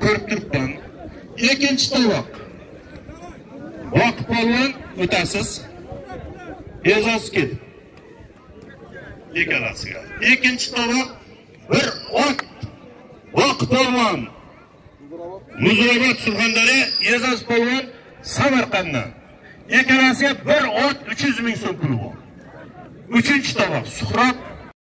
ko'rib turibman. Ikkinchi tovoq. Voqif polvon o'tasiz. E'zoz keldi. Ikkalasiga. Ikkinchi tovoq bir ot. Voqif polvon Muzrabot Surxondaryo, E'zoz polvon Samarqanddan. Ikkalasiga bir ot 300 ming so'm puli bor. Uchinchi tovoq Suhrob